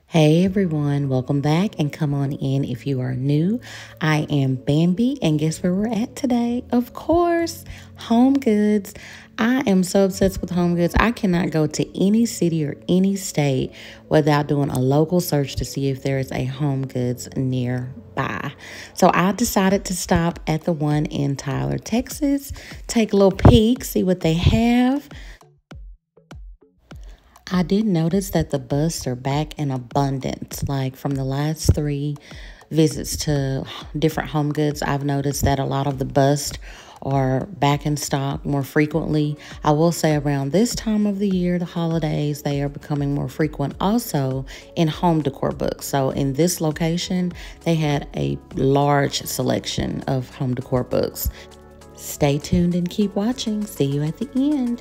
Hey everyone, welcome back and come on in if you are new. I am Bambi, and guess where we're at today? Of course, Home Goods. I am so obsessed with Home Goods. I cannot go to any city or any state without doing a local search to see if there is a Home Goods nearby. So I decided to stop at the one in Tyler, Texas, take a little peek, see what they have. I did notice that the busts are back in abundance. Like from the last three visits to different Home Goods, I've noticed that a lot of the busts are back in stock more frequently. I will say around this time of the year, the holidays, they are becoming more frequent also in home decor books. So in this location, they had a large selection of home decor books. Stay tuned and keep watching. See you at the end.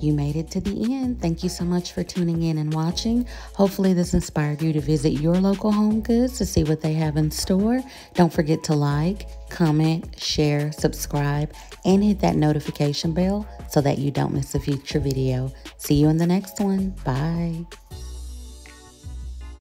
you made it to the end, thank you so much for tuning in and watching. Hopefully this inspired you to visit your local Home Goods to see what they have in store. Don't forget to like, comment, share, subscribe, and hit that notification bell so that you don't miss a future video. See you in the next one. Bye.